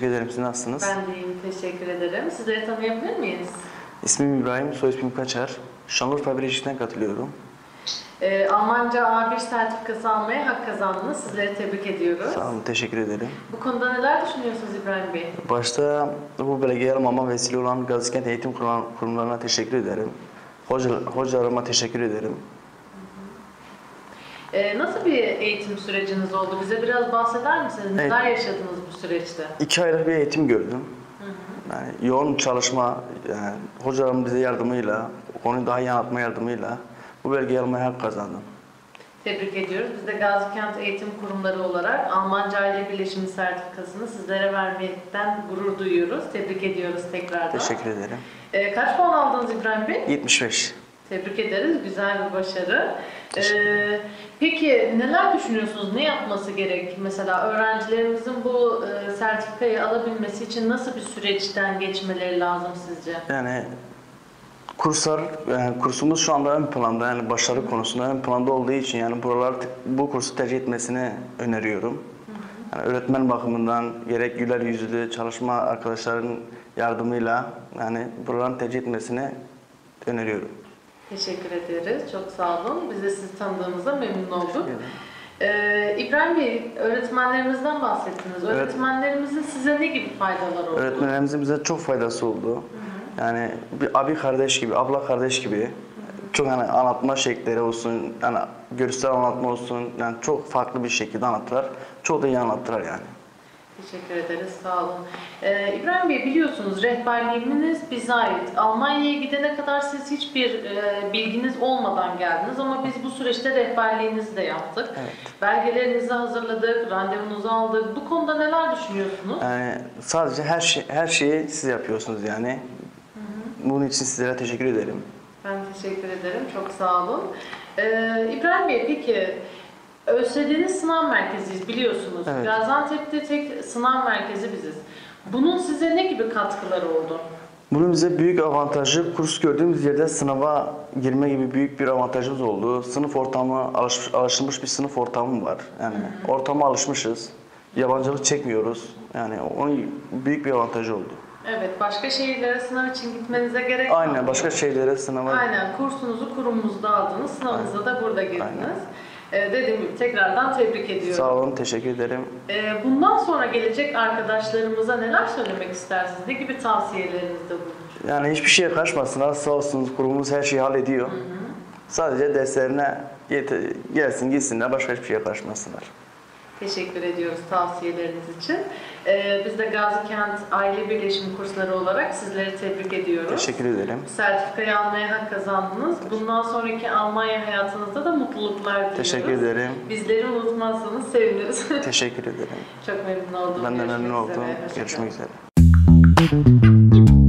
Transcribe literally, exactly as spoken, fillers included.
Teşekkür ederim. Siz nasılsınız? Ben de iyiyim. Teşekkür ederim. Sizleri tanıyabilir miyiz? İsmim İbrahim, soy ismim Kaçar. Şanlıurfa Bilecik'ten katılıyorum. Ee, Almanca A bir sertifikası almaya hak kazandınız. Sizleri tebrik ediyoruz. Sağ olun, teşekkür ederim. Bu konuda neler düşünüyorsunuz İbrahim Bey? Başta bu belgeyi almama vesile olan Gazikent Eğitim Kurumlarına teşekkür ederim. Hoca, hocalarıma teşekkür ederim. Ee, nasıl bir eğitim süreciniz oldu? Bize biraz bahseder misiniz? Neler evet. yaşadınız bu süreçte? İki aylık bir eğitim gördüm. Hı hı. Yani yoğun çalışma, yani hocalarım bize yardımıyla, konuyu daha iyi anlatma yardımıyla bu belgeyi almaya hak kazandım. Tebrik ediyoruz. Biz de Gazikent Eğitim Kurumları olarak Almanca Aile Birleşimi sertifikasını sizlere vermekten gurur duyuyoruz. Tebrik ediyoruz tekrardan. Teşekkür ederim. Ee, kaç puan aldınız İbrahim Bey? yetmiş beş. Tebrik ederiz. Güzel bir başarı. Ee, peki neler düşünüyorsunuz? Ne yapması gerek? Mesela öğrencilerimizin bu e, sertifikayı alabilmesi için nasıl bir süreçten geçmeleri lazım sizce? Yani kurslar, yani kursumuz şu anda ön planda, yani başarı konusunda ön planda olduğu için yani buralar bu kursu tercih etmesini öneriyorum. Hı hı. Yani öğretmen bakımından gerek güler yüzlü çalışma arkadaşların yardımıyla yani buraların tercih etmesini öneriyorum. Teşekkür ederiz. Çok sağ olun. Biz de sizi tanıdığımıza memnun olduk. Ee, İbrahim Bey, öğretmenlerimizden bahsettiniz. Evet. Öğretmenlerimizin size ne gibi faydaları oldu? Öğretmenlerimizin bize çok faydası oldu. Hı hı. Yani bir abi kardeş gibi, abla kardeş gibi. Hı hı. Çok hani anlatma şekilleri olsun, yani görsel anlatma olsun, yani çok farklı bir şekilde anlattılar. Çok da iyi anlattılar yani. Teşekkür ederiz, sağ olun. Ee, İbrahim Bey, biliyorsunuz rehberliğiniz bize ait. Almanya'ya gidene kadar siz hiçbir e, bilginiz olmadan geldiniz ama biz bu süreçte rehberliğinizi de yaptık. Evet. Belgelerinizi hazırladık, randevunuzu aldık. Bu konuda neler düşünüyorsunuz? Yani sadece her şey her şeyi siz yapıyorsunuz yani. Hı hı. Bunun için sizlere teşekkür ederim. Ben teşekkür ederim, çok sağ olun. Ee, İbrahim Bey, peki ÖSYM'nin sınav merkeziyiz biliyorsunuz. Evet. Gaziantep'te tek sınav merkezi biziz. Bunun size ne gibi katkıları oldu? Bunun bize büyük avantajı, kurs gördüğümüz yerde sınava girme gibi büyük bir avantajımız oldu. Sınıf ortamı, alış, alışılmış bir sınıf ortamı var. Yani hı hı. ortama alışmışız. Yabancılık çekmiyoruz. Yani onun büyük bir avantajı oldu. Evet, başka şehirlere sınav için gitmenize gerek yok. Aynen, başka şehirlere sınava... Aynen, kursunuzu kurumumuzda aldınız, sınavınıza da burada girdiniz. Ee, dediğim gibi tekrardan tebrik ediyorum. Sağ olun, teşekkür ederim. Ee, bundan sonra gelecek arkadaşlarımıza neler söylemek istersiniz? Ne gibi tavsiyeleriniz de bulunur? Yani hiçbir şeye kaçmasınlar, sağ olsunuz, kurumumuz her şeyi hallediyor. Hı hı. Sadece derslerine gelsin gitsinler, başka hiçbir şeye kaçmasınlar. Teşekkür ediyoruz tavsiyeleriniz için. Ee, biz de Gazikent Aile Birleşimi kursları olarak sizleri tebrik ediyoruz. Teşekkür ederim. Sertifikayı almaya hak kazandınız. Bundan sonraki Almanya hayatınızda da mutluluklar diliyoruz. Teşekkür ederim. Bizleri unutmazsanız seviniriz. Teşekkür ederim. Çok memnun oldum. Ben de memnun oldum. Görüşmek üzere.